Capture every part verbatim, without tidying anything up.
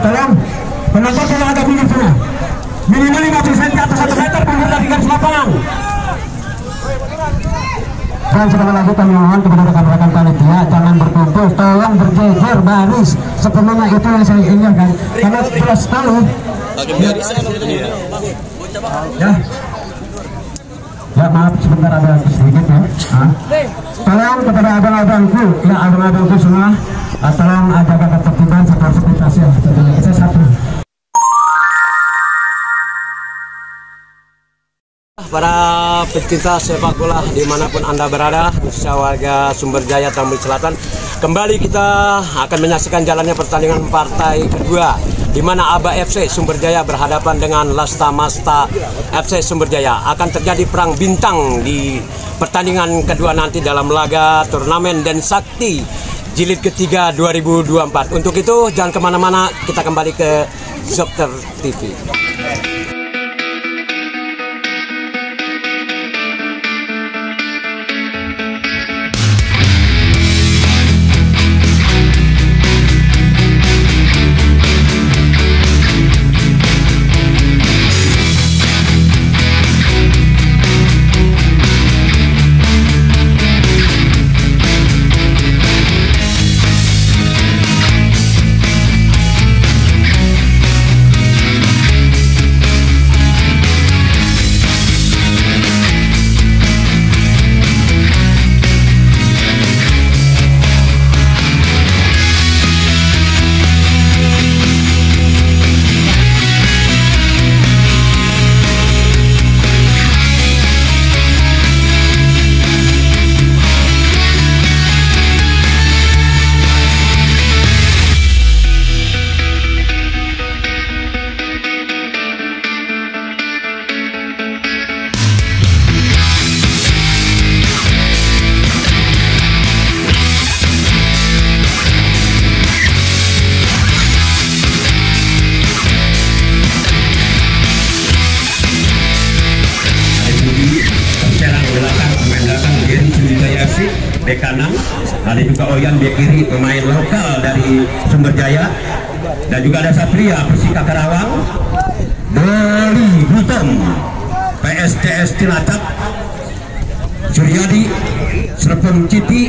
Tolong penonton yang agak minum sana. Minimal lima puluh sentimeter atau satu meter mundur dari garis lapangan. Dan sekali lagi kami mohon kepada rekan-rekan panitia jangan berkumpul, tolong berjejer baris sepenuhnya, itu yang saya inginkan karena jelas sekali. Ya. Ya maaf sebentar ada sedikit ya. Ah. Tolong kepada abang-abangku, ya abang-abangku semua, ah, tolong jaga ketertiban sportivitas ya. Tentunya kita satu. Para pecinta sepak bola dimanapun Anda berada, khususnya warga Sumberjaya Tambun Selatan, kembali kita akan menyaksikan jalannya pertandingan partai kedua, di mana Aba F C Sumberjaya berhadapan dengan Lasta Masta F C Sumberjaya. Akan terjadi perang bintang di pertandingan kedua nanti dalam laga turnamen Den Sakti Jilid ketiga dua ribu dua puluh empat. Untuk itu jangan kemana-mana, kita kembali ke Zopter T V. Bek kanan, ada juga Oyan bek kiri, pemain lokal dari Sumberjaya, dan juga ada Satria Persika Karawang, Doli Butom P S T S Cilacap, Suryadi Serpong Citi,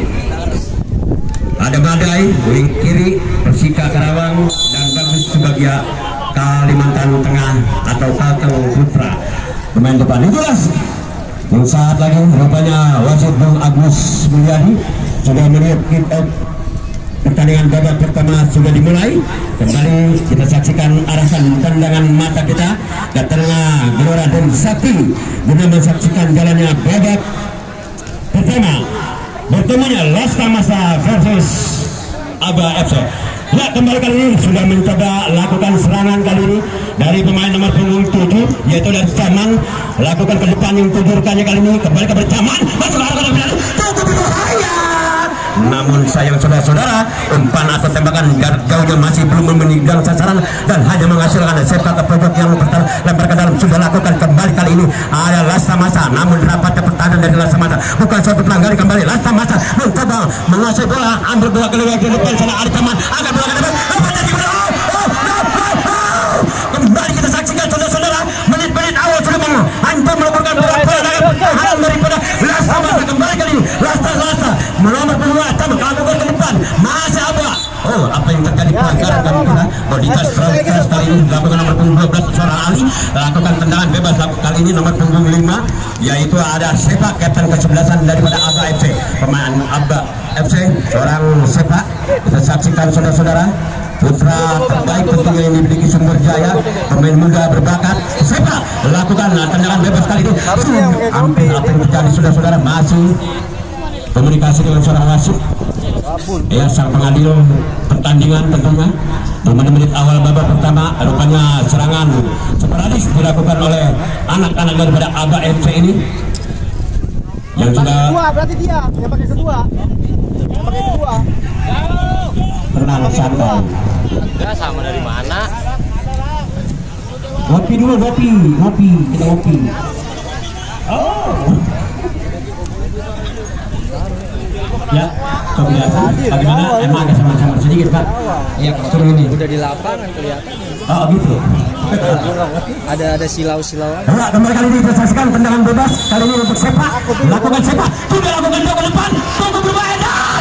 ada Badai wing kiri Persika Karawang, dan Bagus Subagia Kalimantan Tengah atau Kalteng Putra pemain depan. Itulah yang saat lagi rupanya wasit Bung Agus Mulyadi sudah melihat kick out pertandingan babak pertama sudah dimulai. Kembali kita saksikan arahkan pandangan mata kita ke tengah Gelora Den Sakti guna menyaksikan jalannya babak pertama bertemunya Lasta Masta versus Aba F C. Ya, kembali kali ini sudah mencoba lakukan serangan kali ini dari pemain nomor punggung tujuh, yaitu dari Caman, lakukan ke depan yang tujuhkannya kali ini kembali ke Caman, masuk ke arah kanan, cukup berbahaya. Namun sayang saudara-saudara, umpan atau tembakan jarak jauhnya masih belum meninggal sasaran dan hanya menghasilkan sepak ke pojok yang lempar ke dalam. Sudah lakukan kembali kali ini ada Lasta Masta, namun dapatnya pertahanan dari Lasta Masta bukan suatu pelanggaran. Kembali Lasta Masta mencoba menguasai bola, ambil bola ke depan sana, ada Caman akan bola ke depan, kembali kita saksikan saudara-saudara, menit-menit awal sudah menghancur melakukan bola pertahanan daripada Lasta Masta. Kembali kali ini Lasta Lasta menomor kedua, Caman melakukan ke depan, masih Aba. Oh, apa yang terjadi pelanggaran kami kita bodikas keras kali ini dilakukan nomor punggung dua belas seorang Ali, lakukan tendangan bebas kali ini nomor punggung lima, yaitu ada Sepak kapten kesebelasan daripada Aba F C, pemain Aba F C seorang Sepak. Kita saksikan saudara-saudara, putra terbaik tentunya yang dimiliki Sumberjaya, pemain muda berbakat. Sepak lakukan tendangan bebas kali ini, hampir apa yang terjadi saudara-saudara, masih komunikasi dengan seorang wasit ya, sang pengadil pertandingan tentunya. Di menit awal babak pertama rupanya serangan sporadis dilakukan oleh anak-anak daripada Aba F C ini yang sudah kedua, berarti dia yang pakai kedua yang pakai kedua tenang santai. Ya, sama dari mana? Ngopi dulu, ngopi, ngopi, kita ngopi. Oh. Ya, coba lihat. Bagaimana? Emang agak sama-sama sedikit Pak. Iya, Turun ini. udah di lapangan kelihatan. Oh gitu. Ada ada silau-silau aja. Nah, kembali kali ini kita saksikan tendangan bebas kali ini untuk sepak. Lakukan sepak. Sudah lakukan jauh ke depan. Tunggu bermain.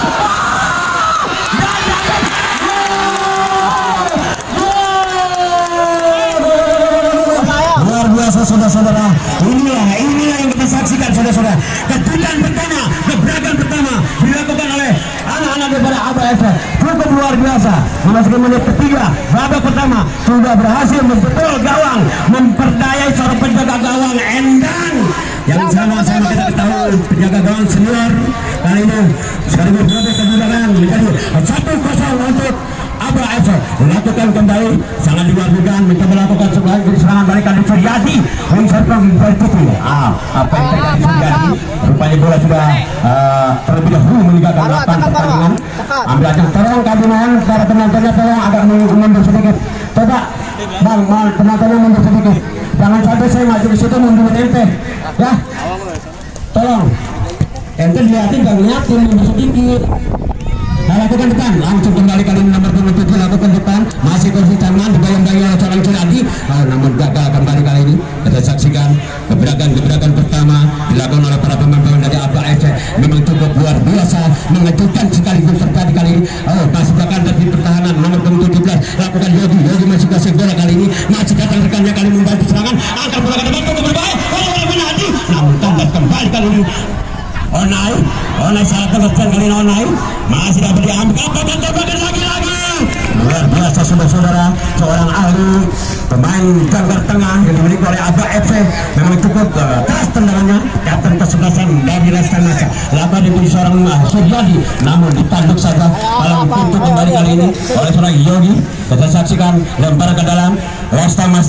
Luar biasa saudara-saudara. Inilah inilah yang kita saksikan saudara-saudara. Kejutan pertama, gebrakan pertama dilakukan oleh anak-anak daripada A B F. Cukup luar biasa. Memasuki menit ketiga, babak pertama sudah berhasil membetul gawang, memperdayai seorang penjaga gawang Endang yang sama-sama kita ketahui penjaga gawang senior kali ini sekaligus berada kejutan menjadi satu kosong untuk A B F. Melakukan kembali sangat luar dugaan mencoba melakukan sebuah serangan balik kali Suryadi menserang berputih. Ah, apa yang terjadi Suryadi? Rupanya bola sudah uh, terlebih dahulu meninggalkan lapangan pertandingan. Ambil aja tolong kabinet para penontonnya tolong agak mundur sedikit. Coba bang, mal penontonnya mundur sedikit. Jangan sampai saya maju ke situ mundur ente, ya. Tolong. Ente dilihatin jangan ngeliatin mundur sedikit. Lakukan depan, langsung kembali kali ini nomor dua puluh tujuh lakukan depan, masih kursi tangan dibayang-bayang oleh seorang Suryadi, oh, namun gagal kembali kali ini. Kita saksikan gebrakan-gebrakan pertama dilakukan oleh para pemain-pemain dari A B F. Memang cukup luar biasa, mengejutkan sekaligus terjadi kali ini. Oh, masih bahkan dari pertahanan nomor tujuh belas lakukan Yogi, Yogi masih kasih bola kali ini, masih datang rekannya kali membantu serangan, angkat bola ke depan cukup berbahaya, oleh Menadi, namun tandas kembali kali ini. Onai, Onai salah kelepaskan kali ini Onai masih dapat diambil, dan tembakan lagi-lagi. Luar biasa saudara-saudara, seorang ahli pemain jangkar tengah yang dimiliki oleh A B F C. Memang cukup uh, keras tendangannya, kapten kesebelasan dari Lestama lakukan dipuji seorang uh, Suryadi, namun ditanduk saja palang pintu kembali kali ini oleh seorang Yogi. Kita saksikan lempar ke dalam Lestama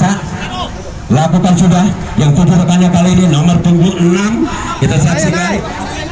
lakukan sudah yang tujuh rekannya kali ini nomor punggung enam. Kita saksikan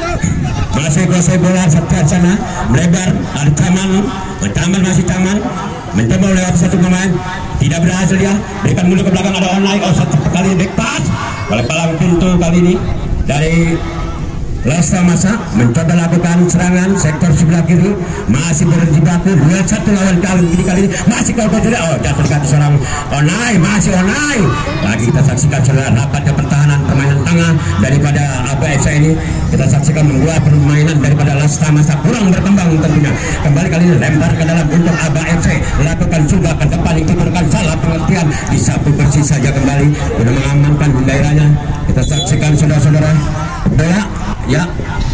masih kuasai bola sebelah sana melebar, ada Taman, Taman masih Taman mencoba lewat satu pemain, tidak berhasil dia, berikan mundur ke belakang, ada Onai, oh satu kali back pass oleh palang pintu kali ini dari Lesta Masa mencoba lakukan serangan sektor sebelah kiri, masih berjibaku dua satu lawan kali ini kali ini masih kau kau oh jatuh kaki seorang Onai, masih Onai lagi. Kita saksikan saudara rapatnya pertahanan permainan tengah daripada A B F C ini. Kita saksikan membuat permainan daripada Lesta Masa kurang berkembang tentunya. Kembali kali ini lempar ke dalam untuk A B F C, lakukan sudah ke depan yang diberikan salah pengertian, disapu bersih saja kembali, sudah mengamankan daerahnya. Kita saksikan saudara-saudara bola ya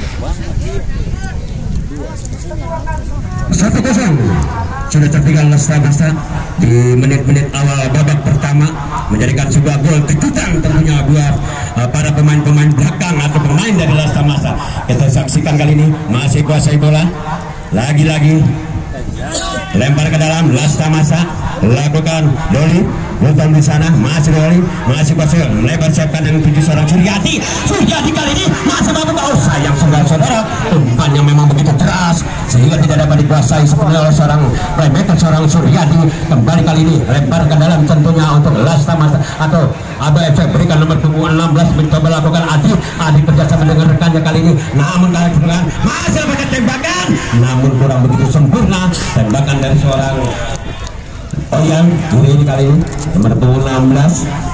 satu kosong sudah tertinggal Lesta Masa di menit-menit awal babak pertama, menjadikan sebuah gol kejutan tentunya buat uh, para pemain-pemain belakang atau pemain dari Lesta Masa. Kita saksikan kali ini masih kuasai bola, lagi-lagi lempar ke dalam Lesta Masa, lakukan Doli bukan di sana, masih Doli masih kuasai melebar siapkan dengan tujuh seorang Suryadi. Suryadi kali ini masih mampu, oh sayang saudara-saudara, umpannya memang begitu keras sehingga tidak dapat dikuasai sepenuhnya oleh seorang playmaker seorang Suryadi. Kembali kali ini lempar ke dalam tentunya untuk Lesta Masa atau A B F C, berikan nomor punggung enam belas mencoba lakukan Adi, Adi kerjasama dengan rekannya kali ini, namun kali ini masih dapat tembakan, namun kurang begitu sempurna tembakan dari seorang Oyan Guri ini kali ini nomor punggung enam belas.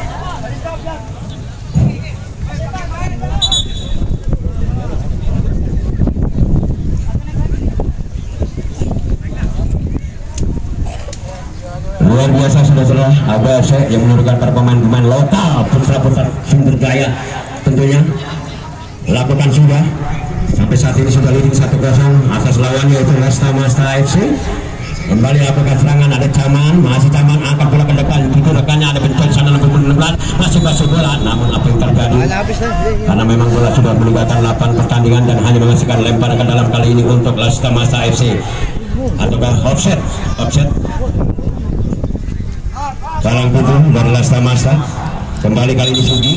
Luar biasa saudara-saudara, A B F C yang menurunkan para pemain-pemain lokal putra-putra Sumber Jaya tentunya lakukan sudah sampai saat ini sudah leading satu kosong atas lawannya yaitu Lesta Masa F C. Kembali lakukan serangan, ada Taman, masih Taman angkat bola ke depan, itu rekannya ada Bencon sana nomor enam belas, masih masuk bola, namun apa yang terjadi karena memang bola sudah meninggalkan delapan pertandingan dan hanya menghasilkan lempar ke dalam kali ini untuk Lesta Masa F C ataukah offset offset palang pintu dari Lesta Masa. Kembali kali ini Sugi,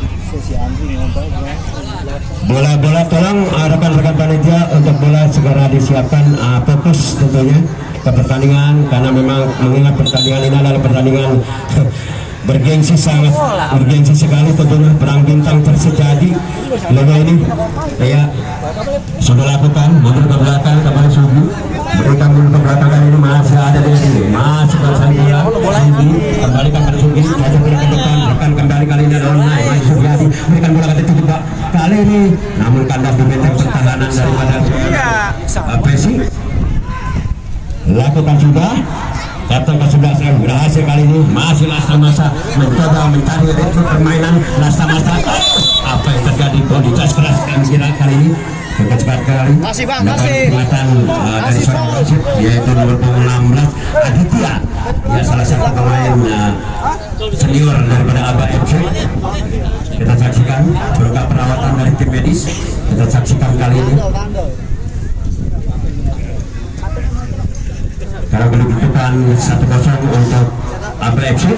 bola-bola tolong rekan-rekan panitia untuk bola segera disiapkan, uh, fokus tentunya ke pertandingan karena memang mengingat pertandingan ini adalah pertandingan bergengsi, sangat bergengsi sekali tentunya. Perang bintang terjadi laga ini ya sudah lakukan mundur ke belakang kembali Sugi, berikan mundur ke belakang kali ini masih ada di sini, masih bersama bola Sugi, kembalikan pada Sugi, ada bola ke depan, rekan kembali kali ini adalah Naik Sugiati, berikan bola ke depan juga kali ini, namun kandas di benteng pertahanan daripada Pesi lakukan sudah. Datang ke sebelah saya berhasil kali ini, masih Lasta Masa mencoba mencari ritme permainan Lasta Masa. Apa yang terjadi? Body touch keras kira kali ini cepat cepat kali. Masih bang, masih. Kelihatan uh, dari seorang wasit yaitu nomor enam belas Aditya, ya salah satu pemain uh, senior daripada Aba F C. Kita saksikan berkat perawatan dari tim medis. Kita saksikan kali ini. Kalau kedudukan satu kosong untuk Aba F C.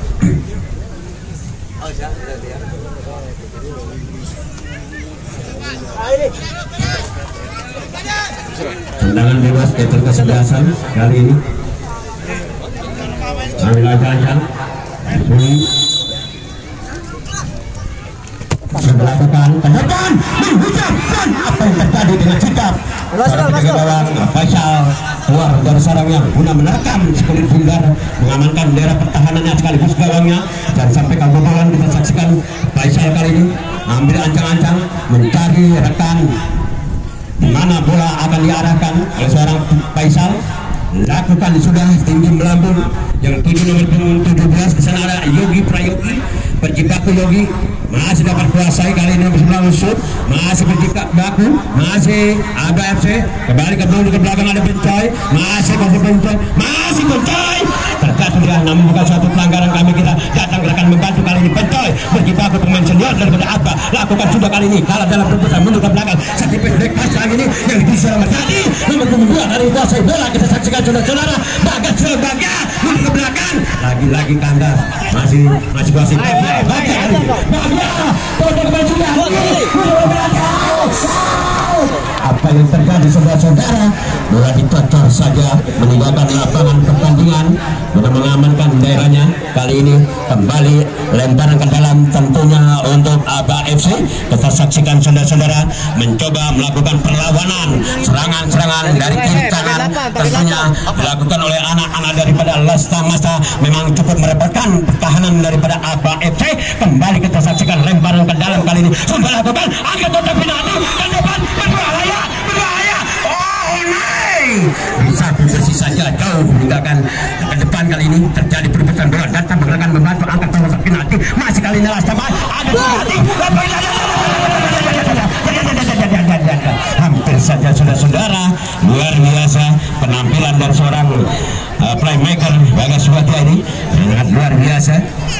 Tendangan bebas meter kesebelasan kali ini. Ambil ancang-ancang. Melakukan tendangan menghujam dan apa yang terjadi dengan sikap para gawang Faisal keluar dari sarangnya guna menerkam sekulit bundar, mengamankan daerah pertahanannya sekaligus gawangnya, dan sampai kebobolan. Kita saksikan Faisal kali ini ambil ancang-ancang mencari rekan di mana bola akan diarahkan oleh seorang Faisal. Lakukan sudah tinggi melambung yang tujuh nomor punggung tujuh belas di sana ada Yogi Prayogi, berjibaku Yogi masih dapat kuasai kali ini sebelah musuh, masih berjibaku, masih Aba F C kembali ke belakang, ke belakang ada Bencoy, masih masih Bencoy, masih Bencoy terjatuh dia, namun bukan suatu pelanggaran. Kami kita datang akan membantu kali ini. Bencoy berjibaku pemain senior daripada Aba, lakukan sudah kali ini kalah dalam perebutan mundur ke belakang. Setipis back pass lagi ini yang bisa terjadi nomor punggung dua dari kuasai bola. Kita saksikan saudara-saudara, Bagas Baga mundur ke belakang, lagi-lagi kandas, masih masih kuasai Baga Baga Baga bola kembali sudah mundur ke belakang. Apa yang terjadi saudara-saudara? Bola dicocor saja meninggalkan lapangan pertandingan, sudah mengamankan daerahnya. Kali ini kembali lemparan ke dalam tentunya untuk Aba F C. Kita saksikan saudara-saudara mencoba melakukan perlawanan, serangan-serangan dari kiri kanan tentunya dilakukan oleh anak-anak daripada Lasta Masa. Memang cukup merepotkan pertahanan daripada Aba F C. Kembali kita saksikan lemparan ke dalam kali ini sudah lakukan angkat kotak penalti ke depan, berbahaya berbahaya. Oh naik bisa bersih saja jauh meninggalkan ke depan. Kali ini terjadi perebutan bola, datang menggunakan membantu angkat kotak penalti. Masih kali ini Lasta Masa ada penalti. Hampir saja saudara-saudara, luar biasa penampilan dari seorang uh, playmaker Bagas Baga ini, sangat luar biasa.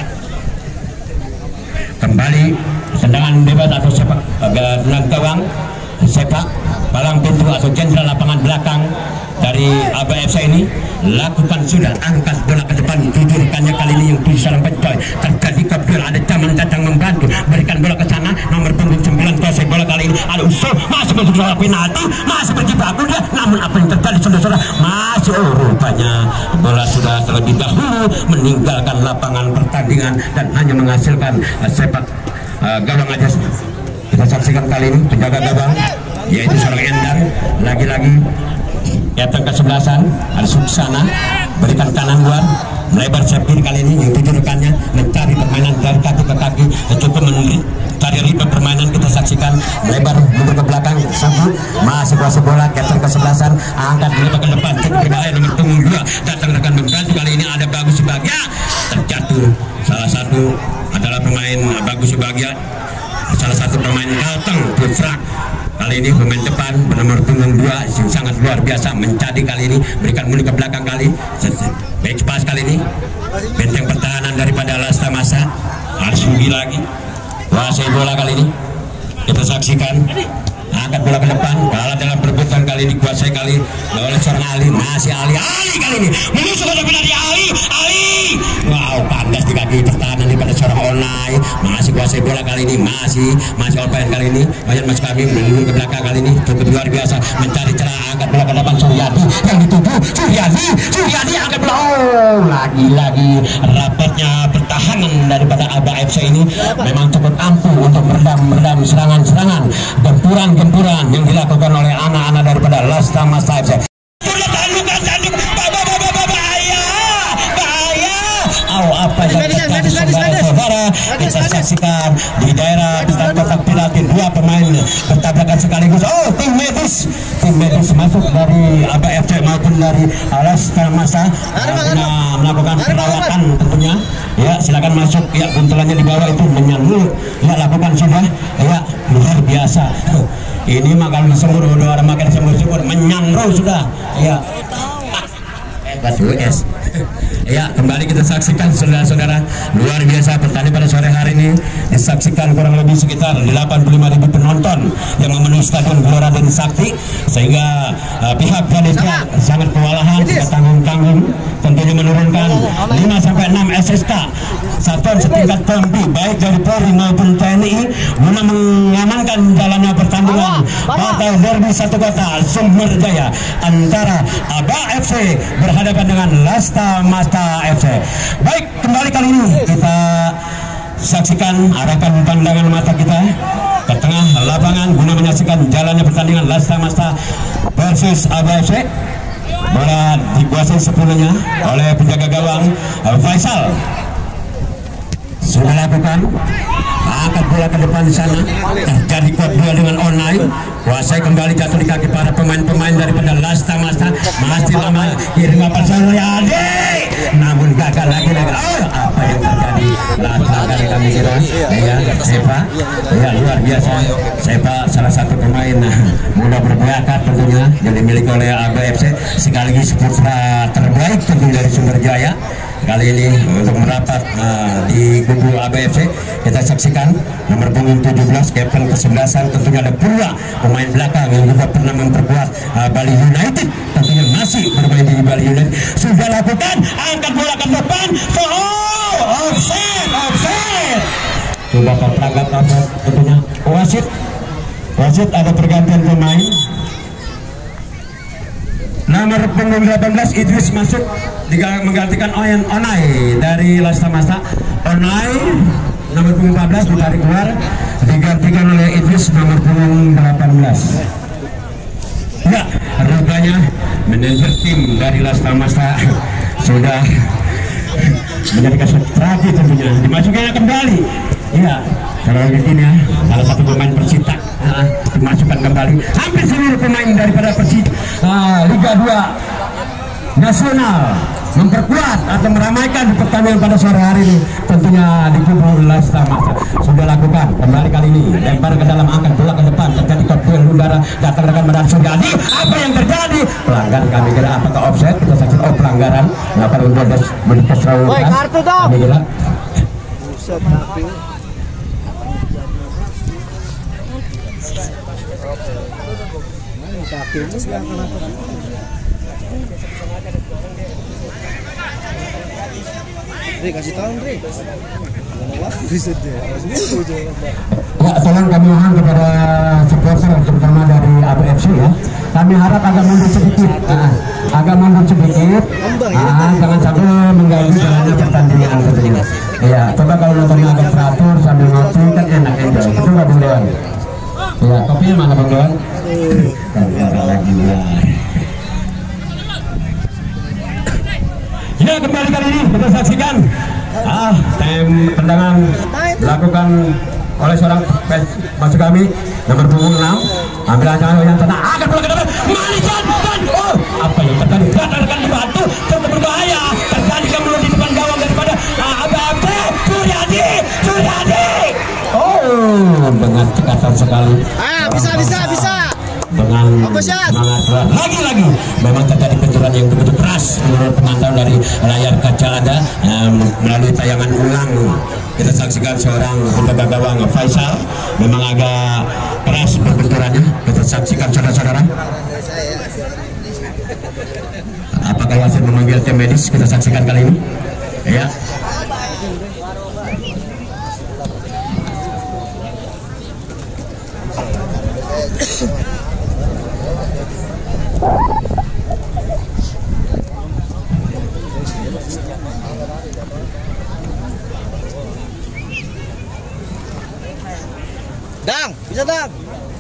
Kembali tendangan bebas atau sepak uh, gawang, sepak palang pintu atau jenderal lapangan belakang dari Aba F C ini. Lakukan sudah angkat bola ke depan, tujuh rekannya kali ini yang tujuh salam Bencoy, terjadi kopil, ada Jaman datang membantu, berikan bola ke sana nomor punggung sembilan kuasai bola kali ini, ada usul masih menuju penalti, masih berjibaku dia, namun apa yang terjadi saudara-saudara? Masih oh rupanya bola sudah terlebih dahulu meninggalkan lapangan pertandingan dan hanya menghasilkan uh, sepak uh, gawang aja. Kita saksikan kali ini penjaga gawang yaitu seorang Endang, lagi-lagi datang ke sebelasan, ada Suksana, berikan kanan luar, melebar sayap kiri kali ini yang tujuh rekannya mencari permainan dari kaki ke kaki, cukup mencari ritme permainan. Kita saksikan melebar mundur ke belakang, satu masih kuasai bola, datang ke sebelasan, angkat melebar ke depan, cukup berbahaya nomor punggung dua, datang rekan membantu kali ini ada Bagus Bagia, terjatuh salah satu adalah pemain Bagus Bagia, salah satu pemain Kalteng Pufrak. Kali ini pemain depan bernomor punggung dua yang sangat luar biasa mencari kali ini, berikan mundur ke belakang kali, back pass kali ini, benteng pertahanan daripada Lasta Masa, harus rugi lagi, kuasai bola kali ini. Kita saksikan angkat bola ke depan, kalah dalam perebutan kali ini, kuasai kali oleh seorang Ali, masih Ali, Ali kali ini menusuk ke depan dari Ali, Ali, wow kandas di kaki pertahanan daripada seorang Onai, masih kuasai bola kali ini, masih masih Olpayan kali ini, banyak mas kami menunggu ke belakang kali ini, cukup luar biasa mencari celah, angkat bola ke depan Suryadi yang dituju, Suryadi, Suryadi angkat bola, oh lagi-lagi rapatnya pertahanan serangan daripada Aba F C ini memang cukup ampuh untuk meredam-meredam serangan-serangan, gempuran-gempuran yang dilakukan oleh anak-anak daripada Lasta Masta F C. Oh, apa yang terjadi saudara-saudara, kita saksikan di daerah dekat kotak penalti dua pemain bertabrakan sekaligus. Oh, tim medis, tim medis masuk dari Aba F C maupun dari Lasta Masta uh, melakukan perawatan tentunya. Ya, silakan masuk. Ya, buntelannya di bawah itu menyambut. Ya, lakukan sudah. Ya, luar biasa. Ini mah kalau semur udah orang makan semur-semur menyandro sudah. Ya. U S. Ya, kembali kita saksikan saudara-saudara, luar biasa pertandingan pada sore hari ini disaksikan kurang lebih sekitar delapan puluh lima ribu penonton yang memenuhi Stadion Gelora Deni Sakti, sehingga uh, pihak panitia sangat kewalahan, tanggung-tanggung tentunya menurunkan lima sampai enam S S K satuan setingkat Kompi baik dari Polri maupun T N I guna mengamankan jalannya pertandingan pada derby satu kota Sumberjaya antara Aba F C berhadapan dengan Lasta Masta F C. Baik, kembali kali ini kita saksikan, arahkan pandangan mata kita ke tengah lapangan guna menyaksikan jalannya pertandingan Lasta Masta versus Aba F C. Bola dikuasai sepenuhnya oleh penjaga gawang Faisal. Sudah lakukan, angkat bola ke depan sana, terjadi kuat bola dengan online, kuasai kembali jatuh di kaki para pemain-pemain daripada Lasta Masta. Masih lama kirim apa saja, namun gagal lagi lagi. Oh, apa yang terjadi? Lasta kali kami kira, ya, Sepa, ya luar biasa. Sepa salah satu pemain muda berbakat tentunya yang dimiliki oleh Aba F C, sekaligus putra terbaik tentu dari Sumberjaya. Kali ini untuk merapat uh, di kubu Aba F C, kita saksikan nomor punggung tujuh belas kapten kesebelasan tentunya ada pula pemain belakang yang juga pernah memperkuat uh, Bali United, tentunya masih bermain di Bali United. Sudah lakukan, angkat bola ke depan, so oh, offset, offset. Sudah terperangkap apa tentunya wasit, wasit ada pergantian pemain. Nomor punggung delapan belas Idris masuk menggantikan Oyen Onai dari Lasta Masta. Onai nomor punggung empat belas ditarik keluar, digantikan oleh Idris nomor punggung delapan belas. Ya, rupanya manajer tim dari Lasta Masta sudah menjadi kasus tragis tentunya, dimasukkannya kembali. Iya, kalau begini ya, salah satu pemain Persita uh, dimasukkan kembali. Hampir seluruh pemain daripada Persita uh, Liga dua Nasional memperkuat atau meramaikan pertandingan pada sore hari ini tentunya di kubu Lasta Masta. Sudah lakukan kembali kali ini, lempar ke dalam, angkat bola ke depan, terjadi kopil udara, datang rekan Medan Suryadi. Apa yang terjadi? Pelanggar, kami kira apakah offset? Kita saksikan, oh pelanggaran, melakukan untuk berkeserauan. Kartu dong. Kami kira kaki ini sebelah kanan. Dri, kasih tahu Dri. Ya, tolong kami mohon kepada supporter terutama dari Aba F C ya. Kami harap agak mundur sedikit, nah, agak mundur sedikit, nah, jangan sampai mengganggu jalannya pertandingan tentunya. Ya, coba kalau nontonnya agak teratur sambil ngopi kan enak enjoy. Itu nggak Bung Dewan? Ya, kopinya mana Bung Dewan? Lagi ya. Ya, kembali kali ini kita saksikan ah tem tendangan dilakukan oleh seorang fans masuk kami nomor punggung enam, ambil ancaman yang tenang, akan bola ke depan, Malikan dan oh apa yang terjadi? Datangkan dibantu, tentu berbahaya, terjadi kemudian di depan gawang daripada Aba F C, Suryadi, Suryadi. Oh, dengan cekatan sekali. Ah, bisa bisa bisa. Dengan semangat lagi-lagi memang terjadi benturan yang begitu keras menurut pemantau dari layar kaca Anda. Um, melalui tayangan ulang kita saksikan seorang penjaga gawang Faisal memang agak keras berbenturannya. Kita saksikan saudara-saudara, apakah wasit memanggil tim medis? Kita saksikan kali ini ya. Dang, bisa dang.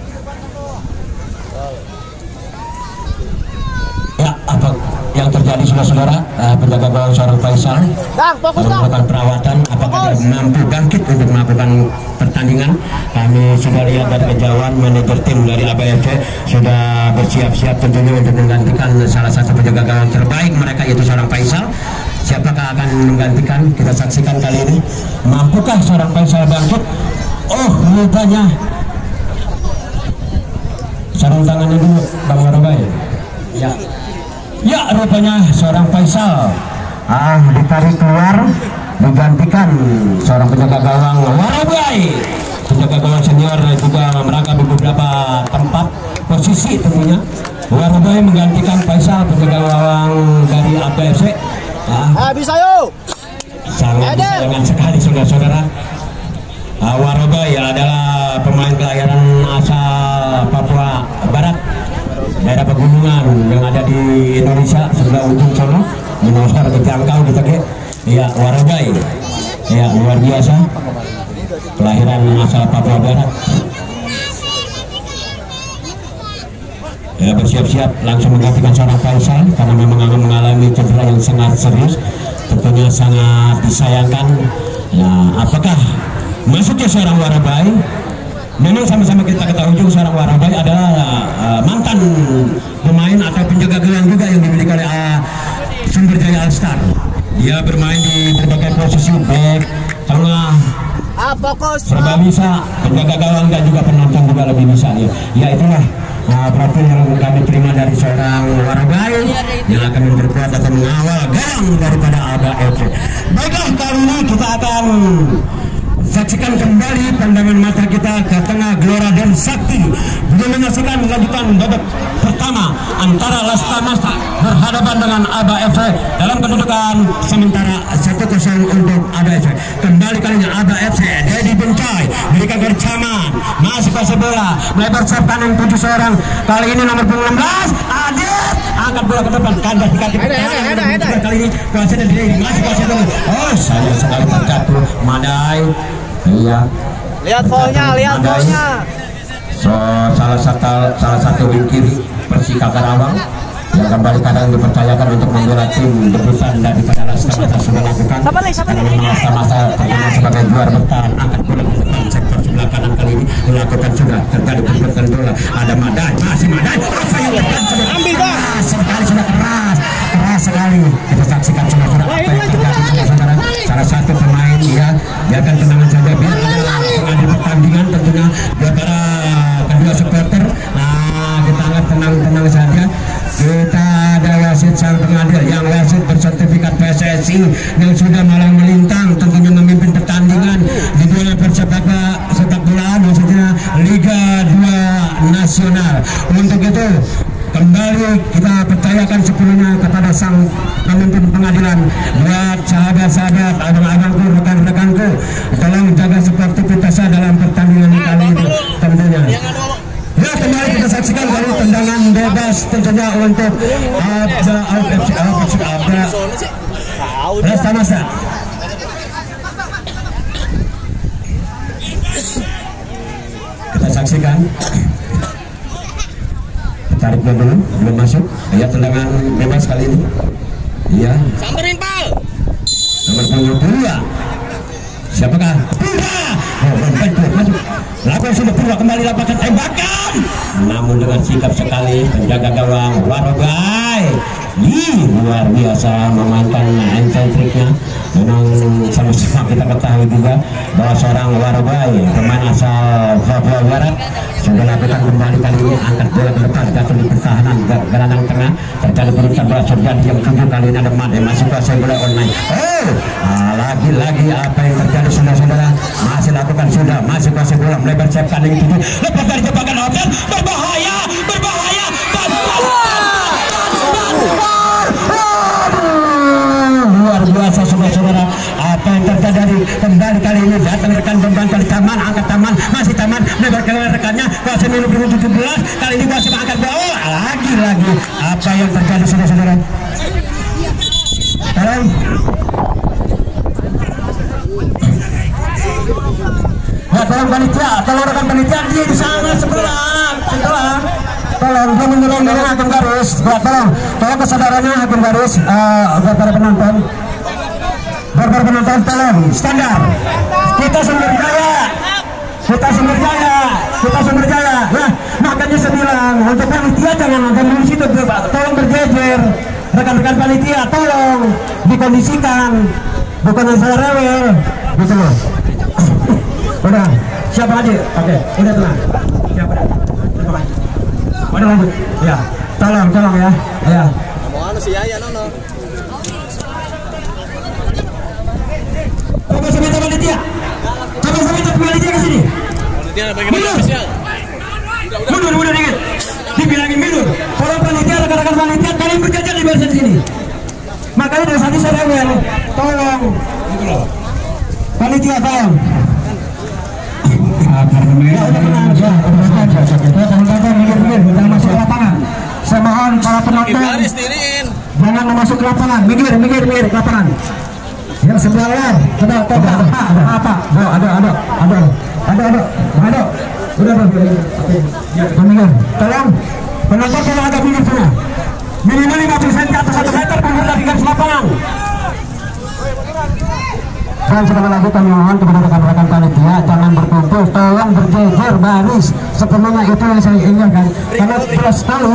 Ya, apa yang terjadi saudara-saudara? Uh, penjaga gawang seorang Faisal Dang, fokus dang. melakukan perawatan. Apakah dia mampu bangkit untuk melakukan pertandingan? Kami sudah lihat dari kejauhan manajer tim dari A B F C sudah bersiap-siap tentunya untuk menggantikan salah satu penjaga gawang terbaik mereka, yaitu seorang Faisal. Siapakah akan menggantikan? Kita saksikan kali ini. Mampukah seorang Faisal bangkit? Oh, rupanya sarung tangannya dulu Bang Warobai. Ya. Ya, rupanya seorang Faisal ah ditarik keluar, digantikan seorang penjaga gawang Warobai. Penjaga gawang senior juga merangkap di beberapa tempat posisi tentunya. Warobai menggantikan Faisal, penjaga gawang dari A B F C. Ah, Ah, bisa yuk. sangat disayangkan sekali saudara-saudara. Uh, Warobai adalah pemain kelahiran asal Papua Barat, daerah pegunungan yang ada di Indonesia, sebelah ujung sana, menosor dijangkau di Tege. Ya, Warobai, ya luar biasa, kelahiran asal Papua Barat. Ya, bersiap-siap langsung menggantikan seorang Faisal karena memang akan mengalami cedera yang sangat serius, tentunya sangat disayangkan. Nah, apakah masuknya seorang Warobai? Memang sama-sama kita ketahui juga seorang Warobai adalah uh, mantan pemain atau penjaga gawang juga yang dimiliki oleh uh, Sumberjaya All Star. Dia bermain di berbagai posisi, back, tengah, Ah, fokus. serba bisa, penjaga gawang dan juga penonton juga lebih bisa ya. Ya itulah uh, profil yang kami terima dari seorang Warobai yang akan memperkuat atau mengawal gawang daripada A B F C. Baiklah, kali ini kita akan saksikan kembali pandangan mata kita ke tengah Gelora dan Sakti dengan menyaksikan lanjutan babak pertama antara Lasta Masta berhadapan dengan A B F C dalam kedudukan sementara satu kosong untuk A B F C. Kembali kalinya A B F C, Dedi Bencai berikan ke Caman, masih pasir bola melebar sayap kanan tujuh seorang, kali ini nomor enam belas Adit angkat bola ke depan, kandas dikasih kali ini kuasa dan diri masih pasir bola. Oh, saya sekali terjatuh Madai. Iya. Lihat foulnya, lihat foulnya. So, salah satu salah satu wing kiri Persika Karawang yang kembali kadang dipercayakan untuk membela tim debutan daripada Lasta Masta sudah lakukan. Karena Lasta Masta terkenal sebagai juara bertahan, angkat bola ke depan sektor sebelah kanan kali ini melakukan sudah terjadi pergerakan bola. Ada Madai, masih Madai. Apa yang terjadi? Ambil keras sekali, sudah keras, keras sekali. Kita saksikan saudara apa yang terjadi saudara. Salah satu pemain ya, biarkan tenangan saja biar ada pengadil pertandingan tentunya biar para kedua supporter. Nah, kita anggap tenang-tenang saja. Kita ada wasit sang pengadil yang wasit bersertifikat P S S I yang sudah malang melintang tentunya memimpin pertandingan di dunia persepak sepak bola maksudnya Liga dua Nasional. Untuk itu kembali kita percayakan sepenuhnya kepada sang pemimpin pengadilan. Buat sahabat-sahabat, abang-abangku, rekan-rekanku, tolong jaga sportivitasnya dalam pertandingan kali ini tentunya. Ya, kembali kita saksikan dari tendangan bebas tentunya untuk ada ada Lasta Masta. Kita saksikan. Tarik dulu, belum masuk. Ya, tendangan bebas kali ini. Iya. Samperin pal. Nomor punggung dua. Siapakah? Pura. Oh, betul, masuk. Lakukan sudah Pura kembali lakukan tembakan. Namun dengan sikap sekali penjaga gawang Warobai. Ih, luar biasa memainkan encentriknya. Memang sama-sama kita ketahui juga bahwa seorang Warobai pemain asal Papua Barat sudah lakukan kembali kali ini, angkat bola ke depan, jatuh di pertahanan gelandang tengah, terjadi perusahaan bola Surjadi yang tujuh kali ini ada Made masih kuasai bola online. Oh, lagi-lagi apa yang terjadi saudara-saudara, masih lakukan sudah masih kuasai bola melebar sayap kanan yang tujuh, lepas dari jebakan hotel, berbahaya, berbahaya, luar biasa saudara-saudara. Apa yang terjadi kembali kali ini, datang rekan pembantu dari Taman, angkat Taman, masih Taman lebar ke rekannya kuasa minum tujuh belas, kali ini masih angkat bawah. Lagi-lagi apa yang terjadi saudara-saudara. Tolong ya, tolong rekan panitia, tolong rekan panitia di sana sebelah, sebelah. Tolong dia mendorong hakim garis, ya, tolong, tolong kesadarannya hakim garis, uh, buat para penonton, buat para penonton tolong standar. Kita sumber jaya, kita sumber jaya, kita sumber jaya. Nah, makanya saya bilang untuk panitia jangan nonton di situ, tolong berjejer. Rekan-rekan panitia tolong dikondisikan, bukan saya rewel, gitu loh. Udah, siapa aja? Oke, udah tenang. Siapa dah? Terima kasih. Udah lanjut. Ya, tolong, tolong ya. Ya. Mau si Yaya nono. Coba saya minta panitia. Coba saya minta panitia ke sini. Panitia bagaimana spesial? Mundur, mundur dikit. Dibilangin mundur. Tolong panitia, rekan-rekan panitia, kalian berjajar di barisan sini. Makanya dari tadi saya rewel. Tolong. Gitu loh. Panitia tolong. Ya, udah tenang. Ya, udah saja. Teman-teman minggir-minggir, jangan masuk ke lapangan. Saya mohon para penonton jangan masuk ke lapangan. Minggir, minggir, minggir ke lapangan. Yang sebelah luar, ada, ada, ada, ada, apa? Ada, ada, ada, ada, ada, ada, ada. Udah, udah, udah. Minggir. Tolong, penonton tolong agak minggir sana. Minimal lima puluh sentimeter atau satu meter mundur dari garis lapangan. Dan sudah melakukan mohon kepada rekan-rekan panitia jangan berkumpul, tolong berjejer baris sepenuhnya, itu yang saya inginkan karena jelas sekali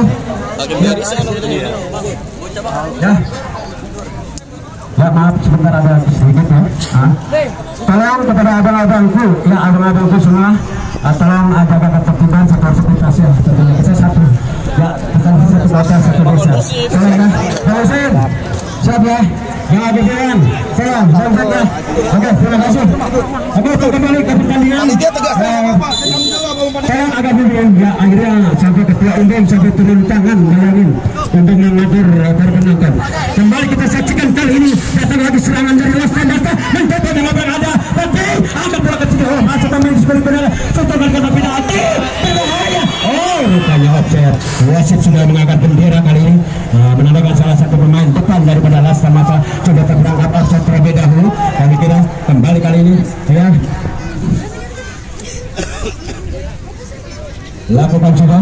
ya. Ya maaf sebentar ada sedikit ya. Ah. Tolong kepada abang-abangku, ya abang-abangku semua, ah, tolong jaga ketertiban satu aktivitas ya. Tentunya kita satu, ya bukan satu kota satu desa. Tolong ya, tolong saya, siap ya. Yang ada jalan, tolong, tolong saja. Oke, terima kasih. Oke, kita kembali ke pertandingan. Tolong agak dulu ya, akhirnya sampai ketua umum sampai turun tangan bayangin untuk mengatur para penonton. Kembali kita saksikan kali ini datang lagi serangan dari Lasta Masta mencoba dengan berada, tapi angkat bola ke situ. Oh, masuk pemain sebagai penara, sentuhan kata penalti, berbahaya. Oh, rupanya offset. Wasit sudah mengangkat bendera kali ini, uh, menandakan salah satu pemain depan daripada Lasta Masta sudah terberangkat offset terlebih dahulu. Kami kira kembali kali ini ya. Lakukan coba.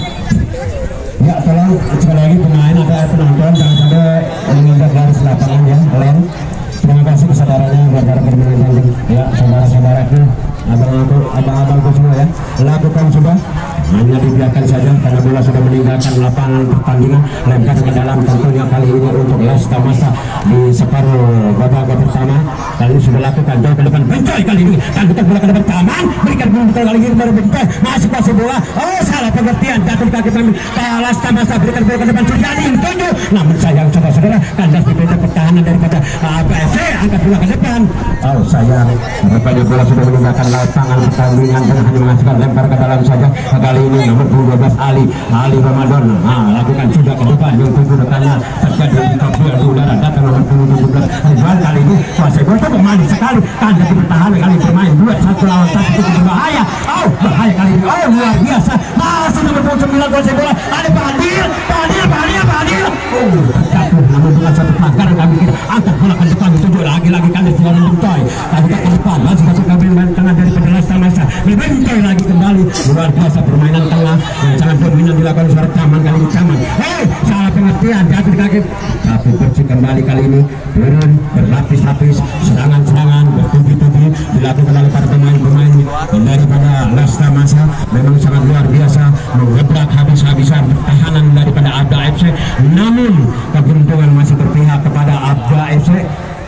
Ya, tolong sekali lagi pemain atau penonton jangan sampai menginjak garis lapangan ya, kalian. Terima kasih kesadarannya buat para pemain tanding. Ya, saudara-saudaraku, abang-abang, abang-abangku semua ya. Lakukan coba. Hanya dibiarkan saja karena bola sudah meninggalkan lapangan pertandingan, lempar ke dalam tentunya kali ini untuk Lasta Masta di separuh babak pertama. Kali ini sudah lakukan jauh ke depan, Bencoy kali ini tanggutan bola ke depan taman, berikan bola kali ini kepada Bencoy, masuk masuk bola. Oh, salah pengertian, jatuh kaki pemain Lasta Masta, berikan bola ke depan terjadi tujuh. Namun sayang saudara-saudara, kandas diberikan pertahanan daripada A P F C, angkat bola ke depan. Oh sayang, rupanya bola sudah meninggalkan lapangan pertandingan dan hanya menghasilkan lempar ke dalam saja. Kali ini nomor dua belas Ali Ali Ramadan, nah lakukan sudah ke depan yang tujuh rekannya terjadi di kapal udara datang nomor tujuh belas Rizwan. Kali ini kuasa gol itu pemain sekali, tanda di pertahanan kali bermain dua satu lawan satu, itu berbahaya. Oh bahaya kali ini, oh luar biasa. Masih nomor sembilan kuasa bola ada Padil, Padil, Padil, Padil. Oh jatuh namun dengan satu pelanggaran kami kita angkat bola ke depan, tujuh lagi-lagi kali dengan Bencoy kami ke depan, masih satu kami main tengah dari Lasta Masta, Bencoy lagi kembali, luar biasa permainan tengah yang sangat dominan dilakukan suara Caman kali ini. Caman, hei salah pengertian, jatuh di kaki, tapi Persik kembali kali ini turun berlapis-lapis, serangan-serangan bertubi-tubi dilakukan oleh para pemain-pemain daripada Lasta Masta. Memang sangat luar biasa mengebrak habis-habisan pertahanan daripada Abda F C, namun keberuntungan masih berpihak kepada Abda F C.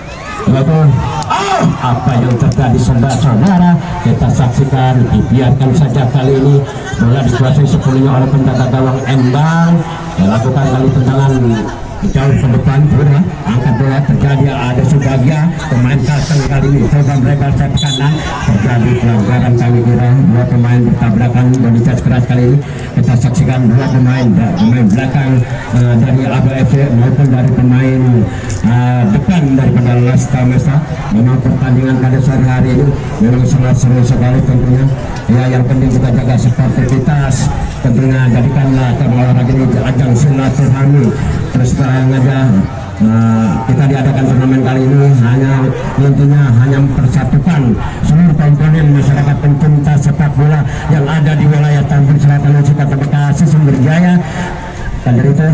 Betul. Oh, apa yang terjadi saudara-saudara, kita saksikan, dibiarkan saja kali ini bola dikuasai sepenuhnya oleh penjaga gawang Endang, melakukan kali tendangan jauh ke depan, ya. Angkat bola terjadi ada Subagia, pemain Kalteng kali ini coba mereka sayap kanan, terjadi pelanggaran kami kira, dua pemain bertabrakan dan dicas keras kali ini. Kita saksikan dua pemain pemain belakang uh, dari A B F C maupun dari pemain uh, depan daripada Lasta Masta. Memang pertandingan pada sore hari ini memang sangat seru sekali tentunya. Ya, yang penting kita jaga sportivitas, tentunya jadikanlah olahraga ini ajang silaturahmi. Terus terang aja, uh, kita diadakan turnamen kali ini hanya intinya hanya mempersatukan seluruh komponen masyarakat pencinta yang ada di wilayah Tambun Selatan dan Kota Bekasi Sumberjaya. Dan dari itu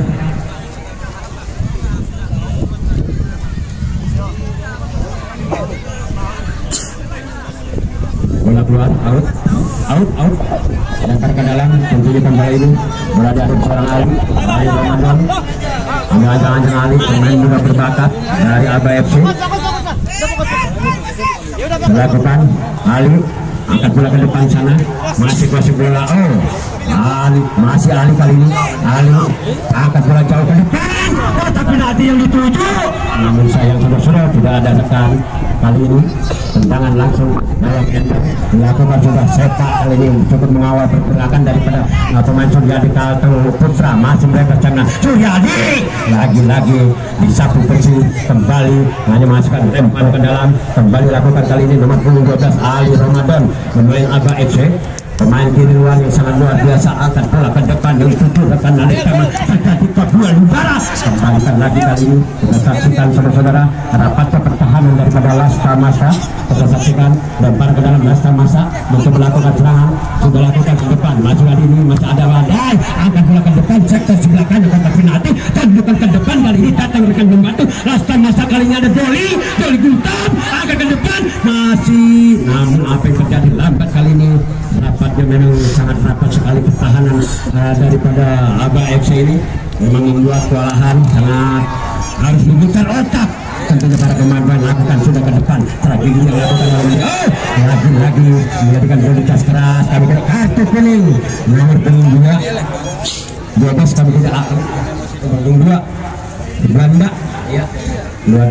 bola keluar, out, out, out, lempar ke dalam, tentunya kembali ini bola diaduk seorang Ali, Ali Ramadan, ambil ancang-ancang Ali, pemain juga berbakat dari Aba F C. Melakukan Ali, angkat bola ke depan sana, masih masih bola, oh, Ali, masih Ali kali ini, Ali, angkat bola jauh ke depan, oh, tapi nanti yang dituju, namun sayang sudah-sudah tidak ada tekan. Kali ini tendangan langsung dalam enter dilakukan sudah sepak kali ini cukup mengawal pergerakan daripada uh, pemain Suryadi Kalteng Putra. Masih mereka sana Suryadi lagi-lagi disapu bersih kembali hanya masukkan lempar ke dalam kembali lakukan kali ini nomor punggung dua belas Ali Ramadan pemain Aba F C. Pemain kiri luar yang sangat luar biasa angkat bola ke depan yang tujuh rekan Alex Tama terjadi kedua udara kembalikan lagi kali ini kita saksikan saudara-saudara rapatnya pertahanan daripada Lasta Masa. Kita saksikan lempar ke dalam Lasta Masa untuk melakukan serangan sudah lakukan ke depan maju kali ini masih ada Wadai angkat bola ke depan sektor sebelah kanan kotak penalti dan bukan ke depan kali ini datang rekan membantu Lasta Masa kali ini ada Doli Doli Guntam angkat ke depan masih namun apa yang terjadi lambat kali ini rapatnya memang sangat rapat sekali pertahanan uh, daripada Aba F C ini memang membuat kewalahan sangat harus membuka otak tentunya para pemain lakukan sudah ke depan strategi yang lakukan oleh oh lagi-lagi menjadikan prioritas keras kami kena kartu kuning nomor punggung dua dua belas kami tidak punggung dua Belanda ya luar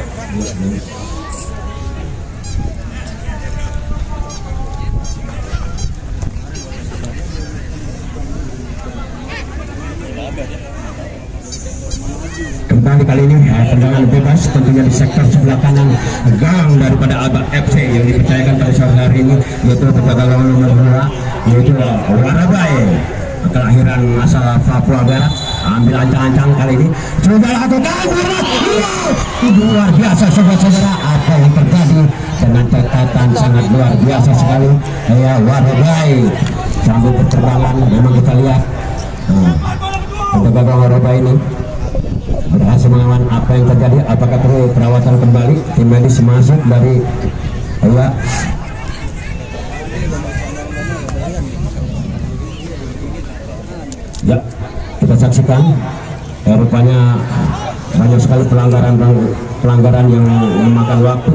kembali kali ini ya, tendangan bebas tentunya di sektor sebelah kanan gang daripada Aba F C yang dipercayakan pada sore hari ini yaitu penjaga gawang nomor dua yaitu Warabai kelahiran asal Papua Barat ambil ancang-ancang kali ini sudah lakukan luar biasa saudara-saudara apa yang terjadi dengan catatan sangat luar biasa sekali ya Warabai sambil berterbangan memang kita lihat nah, penjaga gawang Warabai ini berhasil melawan apa yang terjadi apakah perlu perawatan kembali tim medis masuk dari ya ya kita saksikan ya, rupanya banyak sekali pelanggaran pelanggaran yang memakan waktu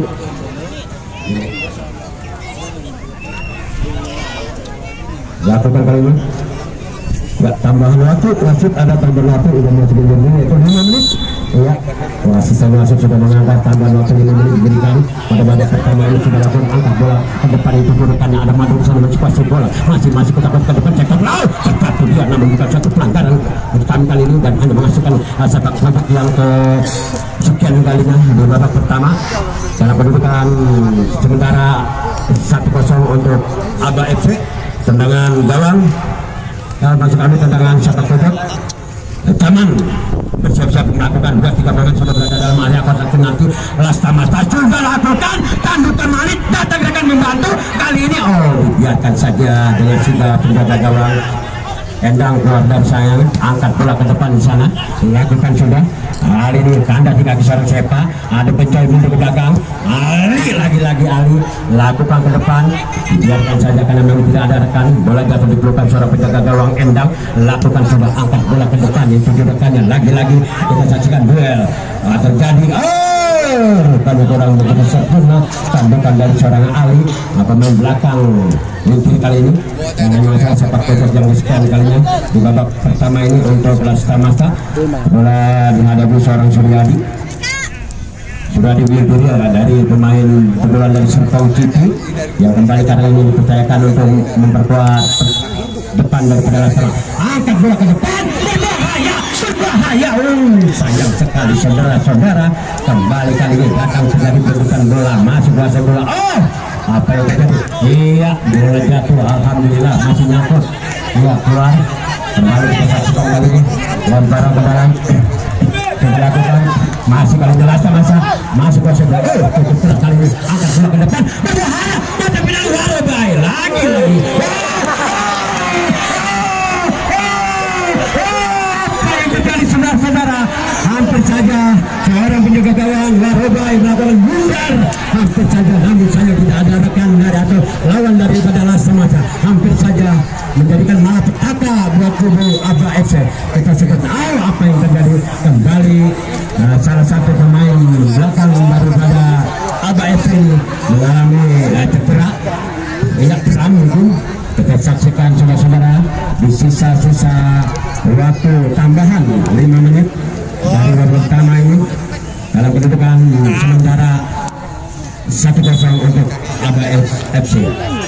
lakukan kali ini ya tambahan waktu wasit ada tambahan waktu udah mau sebelum ini itu lima menit ya wasit wasit sudah mengangkat tambahan waktu lima menit diberikan pada babak pertama ini sudah lakukan angkat bola ke depan itu rekannya ada Madu sana mencukupi bola masih masih kita ke depan cek bola cepat dia namun bukan satu pelanggaran kami kali ini dan hanya menghasilkan uh, sepak sepak yang ke sekian kalinya di babak pertama dalam kedudukan sementara satu kosong untuk Aba F C tendangan gawang. Ya, masuk kami tendangan sepak kotak Taman bersiap-siap melakukan dua tiga pemain sudah berada dalam area kotak penalti Lasta Masa sudah lakukan tandukan Malik datang rekan membantu kali ini oh dibiarkan saja dengan sudah penjaga gawang Endang keluar dari sayang angkat bola ke depan di sana lakukan sudah Ali ini tanda di kaki seorang Sepa ada pencoy mundur ke belakang Ali lagi-lagi Ali lakukan ke depan biarkan saja karena memang tidak ada rekan bola jatuh di pelukan seorang penjaga gawang Endang lakukan sudah angkat bola ke depan yang tujuh rekannya lagi-lagi kita saksikan duel ah, terjadi oh rupanya kurang begitu sempurna tandukan dari seorang Ali pemain belakang yang kiri kali ini yang hanya masalah sepak kotak yang kesekian kalinya di babak pertama ini untuk Lasta Masa bola dihadapi seorang Suryadi Suryadi Wirduria dari pemain kebetulan dari Serpong Citi yang kembali karena ini dipercayakan untuk memperkuat depan daripada Lasta angkat bola ke depan berbahaya berbahaya oh, sayang sekali saudara-saudara kembali kali ini datang terjadi bentukan bola masih kuasai bola oh apa yang terjadi iya bola jatuh alhamdulillah masih nyangkut iya keluar kembali kita saksikan kali ini lemparan ke dalam dilakukan masih kalau jelas masa masih kuasa bola oh tutup kali ini angkat bola ke depan berbahaya mata pinang Warabai lagi lagi oh, hampir saja, namun saya tidak ada rekan dari atau lawan daripada Lasta Masa, hampir saja menjadikan malapetaka buat kubu Aba F C. Kita sudah tahu apa yang terjadi. Kembali uh, salah satu pemain belakang daripada Aba F C ini mengalami uh, cedera, tidak teram mungkin. Kita saksikan saudara-saudara di sisa-sisa waktu tambahan lima menit dari babak pertama ini dalam kedudukan sementara satu kosong untuk Aba F C.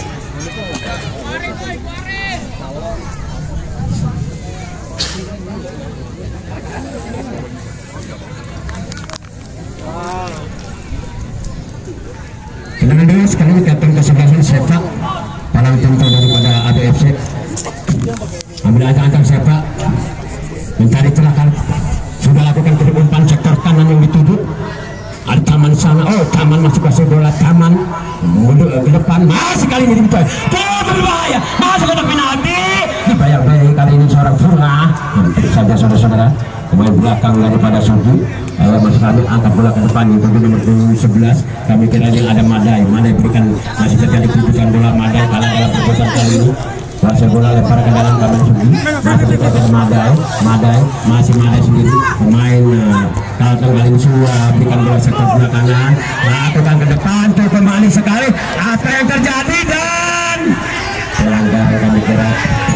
Tendangan dulu sekali kapten kesebelasan Sepak, palang pintu daripada Aba F C. Ambil angka-angka Sepak, mencari celah, sudah lakukan umpan sektor kanan yang dituju. Ada Taman sana, oh Taman masuk ke bola, Taman mundur ke depan, masih kali ini dibuka, oh berbahaya, masuk ke penalti, dibayar-bayar kali ini seorang Furna, saja saudara-saudara, pemain belakang daripada Sugi. Ayo masuk kami angkat bola ke depan itu nomor sebelas. Kami kira ini ada Madai, Madai berikan masih terjadi keputusan bola Madai kalah dalam perbuatan kali ini. Masih bola lempar ke dalam kanan Sugi, masih dikatakan Madai, Madai masih Madai sendiri pemain uh, Kalteng kali ini sudah berikan bola sektor bola kanan, lakukan ke depan tuh kembali sekali. Apa yang terjadi dan pelanggaran kami kira.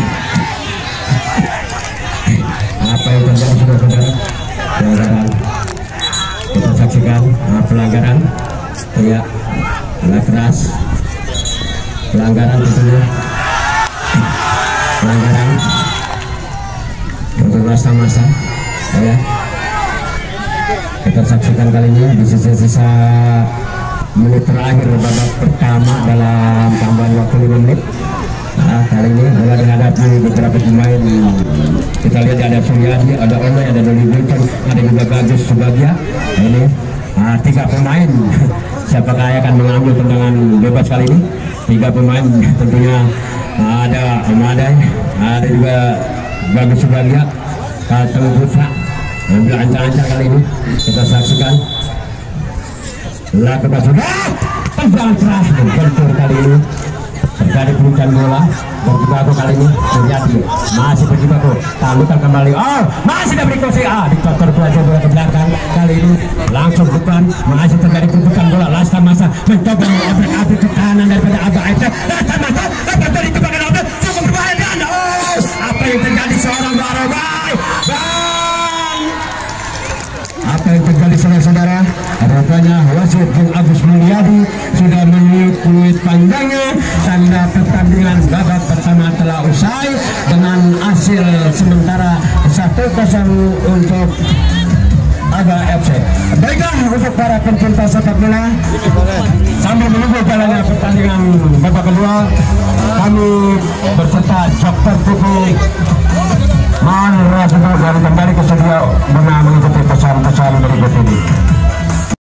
Apa yang terjadi saudara-saudara? Pelanggaran. Kita saksikan uh, pelanggaran, ya, bola keras, pelanggaran tentunya, pelanggaran untuk Lasta Masa, ya. Kita saksikan kali ini di sisa-sisa menit terakhir babak pertama dalam tambahan waktu lima menit. Nah, kali ini bola dihadapi beberapa pemain. Kita lihat ada Suryadi, ada Onai, ada Doli Wilton, ada juga Bagus Subagia. Ini nah, tiga pemain. Siapakah yang akan mengambil tendangan bebas kali ini? Tiga pemain tentunya, ada Amadai, ada juga Bagus Subagia, Kalteng Putra. Ambil ancang-ancang kali ini. Kita saksikan. Lakukan sudah tendangan keras bentur kali ini. Terjadi pelukan bola berjibaku kali ini terjadi masih berjibaku, talukan kembali, oh masih diberi kursi, ah dikotor pelajar bola ke belakang kali ini langsung bukan, masih terjadi pelukan bola. Lasta Masa mencoba mengabrik-abrik ke kanan daripada Aba F C. Lasta Masa dapat dari tebakan Aba cukup berbahaya dan oh apa yang terjadi seorang Barobai bang, apa yang terjadi saudara-saudara? Rupanya wasit Bung Agus Mulyadi sudah meniup panjangnya. Tanda pertandingan babak pertama telah usai dengan hasil sementara satu kosong untuk Aba F C. Baiklah untuk para pencinta sepak bola, sambil menunggu jalannya pertandingan babak kedua, kami berserta Dokter Kuku